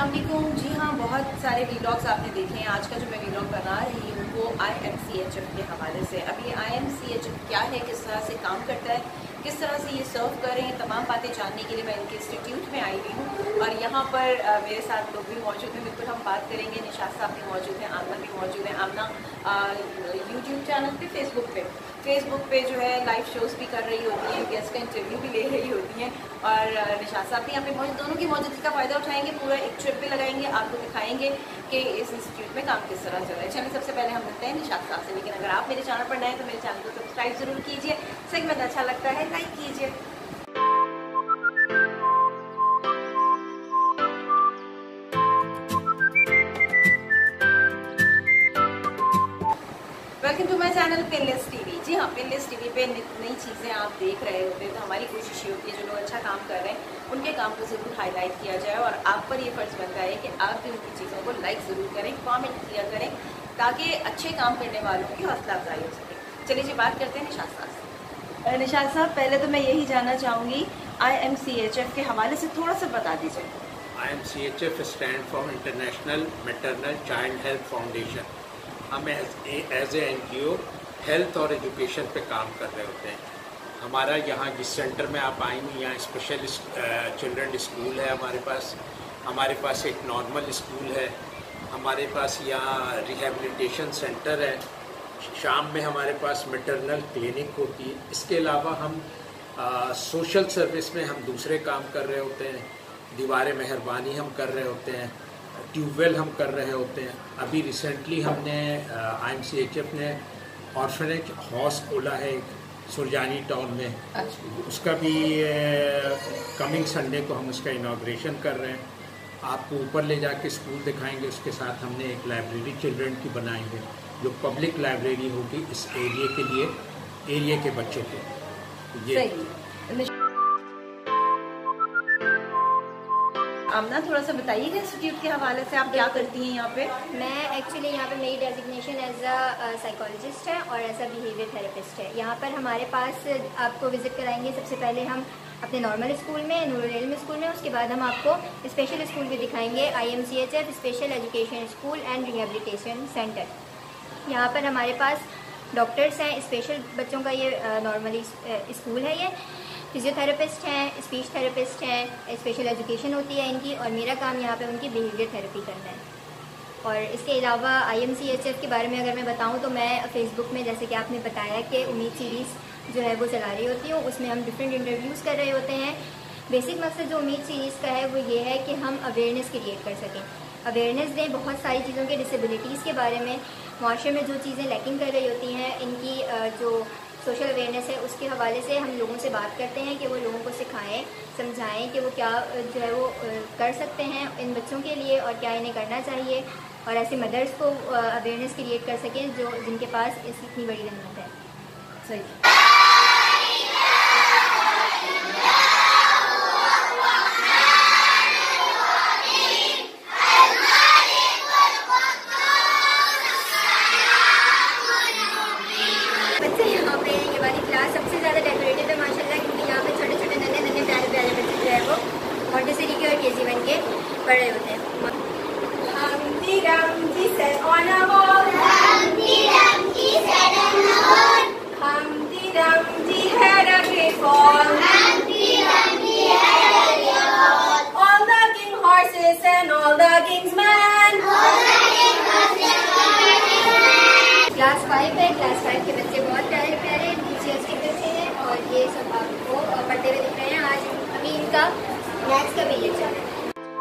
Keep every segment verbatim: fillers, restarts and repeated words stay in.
अस्सलाम वालेकुम। जी हाँ, बहुत सारे वीलॉग्स आपने देखे हैं। आज का जो मैं वीलॉग बना रही हूँ वो I M C H F के हवाले से। अब ये I M C H F क्या है, किस तरह से काम करता है, किस तरह से ये सर्व कर रहे हैं, तमाम बातें जानने के लिए मैं इनके इंस्टीट्यूट में आई हुई हूँ। और यहाँ पर आ, मेरे साथ लोग भी मौजूद हैं, बिल्कुल हम बात करेंगे। निशात साहब भी मौजूद हैं, आमना भी मौजूद है। आमना यूट्यूब चैनल पे, फेसबुक पे फेसबुक पे जो है लाइव शोज़ भी कर रही होती हैं, गेस्ट का इंटरव्यू भी ले रही होती हैं। और निशात साहब भी यहाँ पे मौजूद, दोनों की मौजूदगी का फ़ायदा उठाएंगे। पूरा एक ट्रिप भी लगाएंगे, आपको दिखाएंगे कि इस इंस्टीट्यूट में काम किस तरह चल रहा है। चलिए सबसे पहले हम मिलते हैं निशात साहब से। लेकिन अगर आप मेरे चैनल पर नए हैं तो मेरे चैनल को सब्सक्राइब ज़रूर कीजिए। सेगमेंट अच्छा लगता है लाइक कीजिए। Welcome to my channel Pinless TV. जी हाँ, पिनलेस टीवी पे नई चीज़ें आप देख रहे होते हैं तो हमारी कोशिश ये होती है जो लोग अच्छा काम कर रहे हैं उनके काम को ज़रूर हाईलाइट किया जाए। और आप पर ये फ़र्ज़ बनता है कि आप भी उनकी चीज़ों को लाइक ज़रूर करें, कमेंट किया करें, ताकि अच्छे काम करने वालों की हौसला अफजाई हो सके। चलिए जी, बात करते हैं निशात साहब से। निशात साहब, पहले तो मैं यही जानना चाहूँगी, I M C H F के हवाले से थोड़ा सा बता दीजिए। I M C H F stand for international maternal child health foundation. हम as a N G O health और एजुकेशन पे काम कर रहे होते हैं। हमारा यहाँ जिस सेंटर में आप आएंगे, यहाँ स्पेशल चिल्ड्रन स्कूल है हमारे पास। हमारे पास एक नॉर्मल स्कूल है। हमारे पास यहाँ रिहेबिलिटेशन सेंटर है। शाम में हमारे पास मैटरनल क्लिनिक होती है। इसके अलावा हम आ, सोशल सर्विस में हम दूसरे काम कर रहे होते हैं। दीवार मेहरबानी हम कर रहे होते हैं, ट्यूबवेल हम कर रहे होते हैं। अभी रिसेंटली हमने I M C H F ने ऑर्फनेज हाउस खोला है सुरजानी टाउन में। अच्छा। उसका भी कमिंग संडे को हम उसका इनाग्रेशन कर रहे हैं। आपको ऊपर ले जाके स्कूल दिखाएंगे। उसके साथ हमने एक लाइब्रेरी चिल्ड्रन की बनाई है जो पब्लिक लाइब्रेरी होगी इस एरिया के लिए, एरिया के बच्चों को। ये आमना, थोड़ा सा बताइएगा इंस्टीट्यूट के हवाले से, आप क्या करती हैं यहाँ पे? मैं एक्चुअली यहाँ पे मेरी डेजिग्नेशन एज अ साइकोलॉजिस्ट है और एज अ बिहेवियर थेरेपिस्ट है। यहाँ पर हमारे पास आपको विजिट कराएंगे सबसे पहले हम अपने नॉर्मल स्कूल में, नूरुल इल्म स्कूल में। उसके बाद हम आपको स्पेशल स्कूल भी दिखाएंगे, I M C H F special education school and rehabilitation centre. यहाँ पर हमारे पास डॉक्टर्स हैं, स्पेशल बच्चों का ये नॉर्मली स्कूल है। ये फिजियोथेरेपिस्ट हैं, स्पीच थेरेपिस्ट हैं, स्पेशल एजुकेशन होती है इनकी, और मेरा काम यहाँ पे उनकी बिहेवियर थेरेपी करना है। और इसके अलावा I M C H F के बारे में अगर मैं बताऊँ तो मैं फेसबुक में, जैसे कि आपने बताया कि उम्मीद सीरीज़ जो है वो चला रही होती हूँ, उसमें हम डिफरेंट इंटरव्यूज़ कर रहे होते हैं। बेसिक मकसद जो उम्मीद सीरीज़ का है वो ये है कि हम अवेयरनेस क्रिएट कर सकें, अवेयरनेस दें बहुत सारी चीज़ों के, डिसेबिलिटीज़ के बारे में, माशरे में जो चीज़ें लैकिंग कर रही होती हैं, इनकी जो सोशल अवेयरनेस है उसके हवाले से हम लोगों से बात करते हैं कि वो लोगों को सिखाएं, समझाएं कि वो क्या जो है वो कर सकते हैं इन बच्चों के लिए और क्या इन्हें करना चाहिए, और ऐसे मदर्स को अवेयरनेस क्रिएट कर सकें जो जिनके पास इस इतनी बड़ी रहमत है। सही। सबसे ज़्यादा डेकोरेटेड है माशाल्लाह, क्योंकि यहाँ पे छोटे छोटे नन्हे नन्हे प्यारे प्यारे बच्चे जो है वो मॉन्टेसरी के और के जी वन के पढ़ रहे होते हैं। Humpty Dumpty sat on a wall. Humpty Dumpty sat on a wall. Humpty Dumpty had a great fall. Humpty Dumpty had a great fall. All the king horses and all the king's men. All the king horses and all the king's men. Class five है, class five के बच्चे बहुत प्यारे प्यारे teachers के बच्चे हैं और ये सब आपको पढ़ते हुए दिख रहे हैं। आज अभी इनका मैथ्स का पीरियड चल रहा है।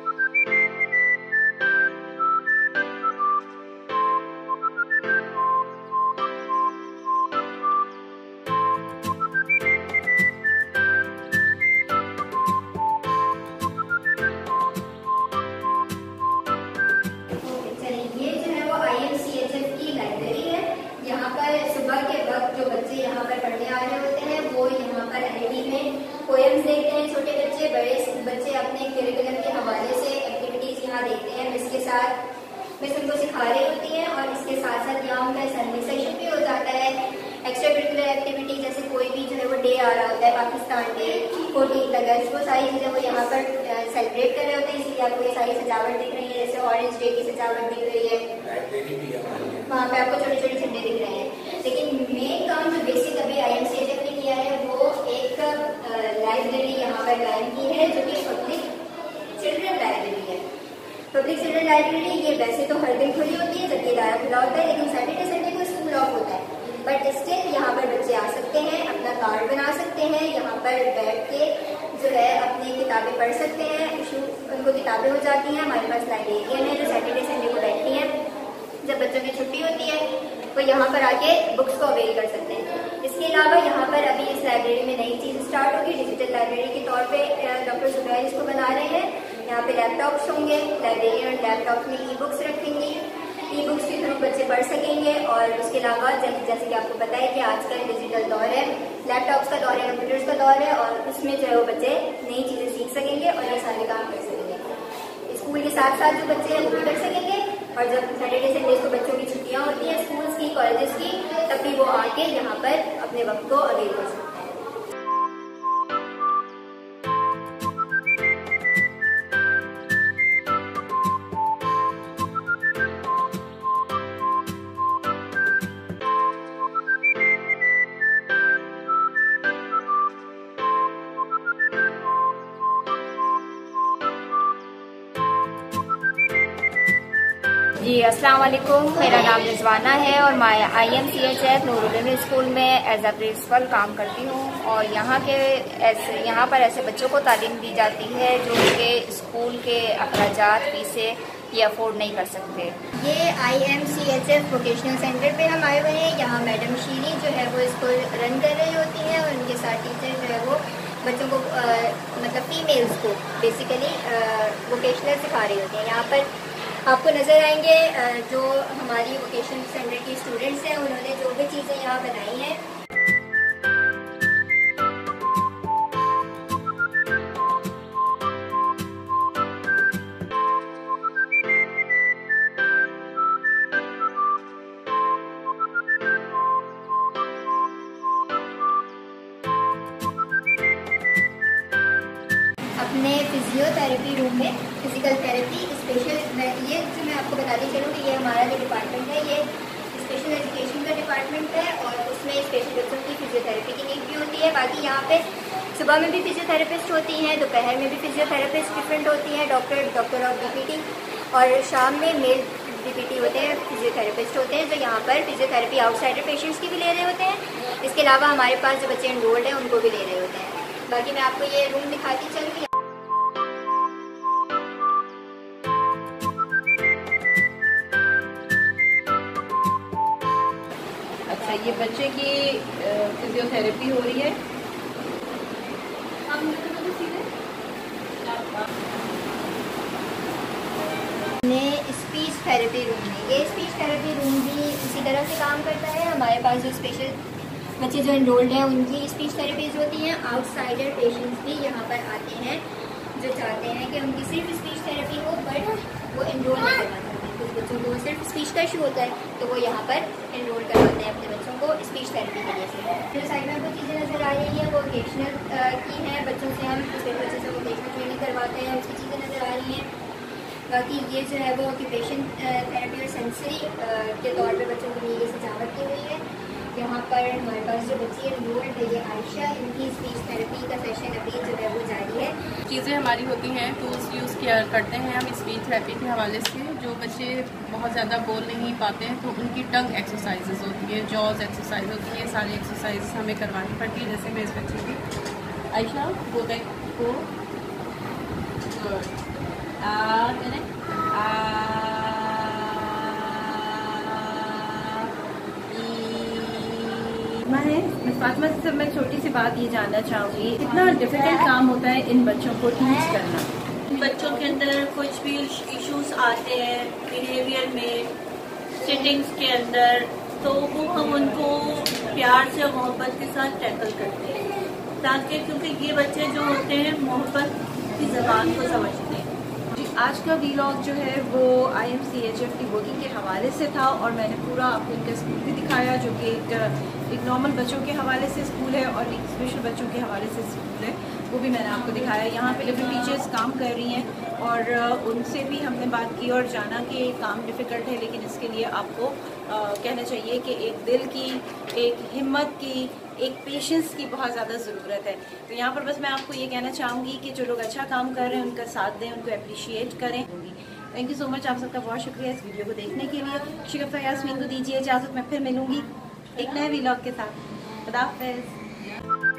यहाँ पर सुबह के वक्त जो बच्चे यहाँ पर पढ़ने आ रहे होते हैं वो यहाँ पर एल ई डी में पोएम्स देखते हैं। छोटे बच्चे, बड़े बच्चे अपने करिकुलम के हवाले से एक्टिविटीज़ यहाँ देखते हैं। मिस के साथ मिस उनको सिखा रही होती है और इसके साथ साथ यहाँ उनका संडे सेशन भी हो जाता है। एक्स्ट्रा करिकुलर एक्टिविटी जैसे कोई भी जो है वो डे आ रहा होता है, पाकिस्तान डे, फोर्टीन अगस्त, वो सारी चीज़ें वो यहाँ पर सेलिब्रेट कर रहे होते हैं, इसलिए आपको ये सारी सजावट दिख रही है, जैसे ऑरेंज डे की सजावट दिख रही है, वहाँ पे आपको छोटे छोटे झंडे दिख रहे हैं। लेकिन मेन काम जो बेसिक अभी I M C H F ने किया है वो एक लाइब्रेरी यहाँ पर कायम की है, जो कि पब्लिक चिल्ड्रन लाइब्रेरी है। पब्लिक चिल्ड्रन लाइब्रेरी ये वैसे तो हर दिन खुली होती है, जबकि इदारा खुला होता है, लेकिन सैटरडे संडे को स्कूल ऑफ होता है। बट स्टिल यहाँ पर बच्चे आ सकते हैं, अपना कार्ड बना सकते हैं, यहाँ पर बैठ के जो है अपनी किताबें पढ़ सकते हैं, इशू उनको किताबें हो जाती हैं। हमारे पास लाइब्रेरियन है जो सैटरडे संडे को बैठती हैं, जब बच्चों की छुट्टी होती है वो यहाँ पर आके बुक्स को अवेल कर सकते हैं। इसके अलावा यहाँ पर अभी इस लाइब्रेरी में नई चीज़ स्टार्ट होगी, डिजिटल लाइब्रेरी के तौर पे डॉक्टर जुबैर इसको बना रहे हैं। यहाँ पे लैपटॉप्स होंगे, लाइब्रेरियन लैपटॉप में ई बुक्स रखेंगी, ई बुक्स के थ्रू बच्चे पढ़ सकेंगे। और उसके अलावा जैसे कि आपको पता है कि आजकल डिजिटल दौर है, लैपटॉप्स का दौर है, कंप्यूटर्स का दौर है, और उसमें जो है वो बच्चे नई चीज़ें सीख सकेंगे और ये सारे काम कर सकेंगे। स्कूल के साथ साथ जो बच्चे हैं वो भी कर सकेंगे, और जब सैटरडे संडे को बच्चों की छुट्टियाँ होती हैं स्कूल्स की, कॉलेजेस की, तब भी वो आके यहाँ पर अपने वक्त को अवेल कर सकते हैं। जी अस्सलाम वालेकुम, मेरा नाम रिजवाना है और मैं I M C H F Noorul school में एज अ प्रिंसिपल काम करती हूँ। और यहाँ के ऐसे यहाँ पर ऐसे बच्चों को तालीम दी जाती है जो उनके स्कूल के अखराजात फीसें ये अफोर्ड नहीं कर सकते। ये I M C H F vocational centre पे हम आए हुए हैं। यहाँ मैडम शीरी जो है वो इसको रन कर रही होती हैं, और उनके साथ टीचर जो है वो बच्चों को आ, मतलब फीमेल्स को बेसिकली वोकेशनल सिखा रही होती हैं। यहाँ पर आपको नज़र आएंगे जो हमारी वोकेशनल सेंटर की स्टूडेंट्स हैं, उन्होंने जो भी चीज़ें यहाँ बनाई हैं। अपने फिजियोथेरेपी रूम में फिजिकल थेरेपी स्पेशल, ये जो मैं आपको बताती चलूँ कि ये हमारा जो डिपार्टमेंट है ये स्पेशल एजुकेशन का डिपार्टमेंट है, और उसमें स्पेशल बच्चों की फिजियोथेरेपी की नीड भी होती है। बाकी यहाँ पे सुबह में भी फिजियोथेरेपिस्ट होती हैं, दोपहर में भी फिजियोथेरेपिस्ट डिफरेंट होती हैं, doctor doctor of D P T, और शाम में मेल डी पी टी होते हैं, फिजियोथेरेपिस्ट होते हैं जो यहाँ पर फिजियोथेरेपी आउटसाइडर पेशेंट्स की भी ले रहे होते हैं। इसके अलावा हमारे पास जो बच्चे एनरोल्ड हैं उनको भी ले रहे होते हैं। बाकी मैं आपको ये रूम दिखाती चलूँगी। अच्छा, ये बच्चे की फिजियोथेरेपी हो रही है। ने स्पीच थेरेपी रूम में, ये स्पीच थेरेपी रूम भी इसी तरह से काम करता है। हमारे पास जो स्पेशल बच्चे जो एनरोल्ड हैं उनकी स्पीच थेरेपीज होती हैं। आउटसाइडर पेशेंट्स भी यहाँ पर आते हैं जो चाहते हैं कि उनकी सिर्फ स्पीच थेरेपी हो, बट वो एनरोल नहीं करना चाहते। कुछ बच्चों को सिर्फ स्पीच का इशू होता है तो वो यहाँ पर एनरोल करवाते हैं अपने बच्चों को स्पीच थेरेपी के लिए से। जो साइड में आपको चीज़ें नज़र आ रही हैं वो वोकेशनल की हैं, बच्चों से हम स्पेशल बच्चे से वोकेशनल ट्रेनिंग करवाते हैं, उसकी चीज़ें नज़र आ रही हैं। बाकी ये जो है वो ऑक्यूपेशन थेरेपी और सेंसरी के तौर पे बच्चों के लिए ये सजावट की हुई है। यहाँ पर हमारे पास जो बच्ची एनरोल्ड है ये आयशा, इनकी स्पीच थेरेपी का सेशन अभी जो है वो जारी है। चीज़ें हमारी होती हैं, टूल्स यूज़ किया करते हैं हम स्पीच थेरेपी के हवाले से। जो बच्चे बहुत ज़्यादा बोल नहीं पाते हैं तो उनकी टंग एक्सरसाइजेज होती है, जॉज एक्सरसाइज होती है, सारी एक्सरसाइज हमें करवानी पड़ती है। जैसे मैं इस बच्चे की आयशा गो बैक को है मैं फातिमा से मैं छोटी सी बात ये जानना चाहूँगी, कितना डिफिकल्ट काम होता है इन बच्चों को टीच करना। बच्चों के अंदर कुछ भी इश्यूज आते हैं बिहेवियर में, सिटिंग्स के अंदर, तो वो हम उनको प्यार से मोहब्बत के साथ टैकल करते हैं, ताकि क्योंकि ये बच्चे जो होते हैं मोहब्बत की ज़बान को समझते हैं। आज का वीलॉग जो है वो I M C H F की वर्किंग के हवाले से था, और मैंने पूरा आपको इनका स्कूल भी दिखाया जो कि एक एक नॉर्मल बच्चों के हवाले से स्कूल है और एक स्पेशल बच्चों के हवाले से स्कूल है। वो भी मैंने आपको दिखाया। यहाँ पे डिफरेंट टीचर्स काम कर रही हैं और उनसे भी हमने बात की और जाना कि काम डिफ़िकल्ट है, लेकिन इसके लिए आपको आ, कहना चाहिए कि एक दिल की, एक हिम्मत की, एक पेशेंस की बहुत ज़्यादा ज़रूरत है। तो यहाँ पर बस मैं आपको ये कहना चाहूँगी कि जो लोग अच्छा काम कर रहे हैं उनका साथ दें, उनको अप्रिशिएट करें। थैंक यू सो मच, आप सबका बहुत शुक्रिया इस वीडियो को देखने के लिए। शिकफ़ा यास्मीन को दीजिए इजाज़त, मैं फिर मिलूँगी एक नए व्लॉग के साथ। खुदा हाफ़िज़।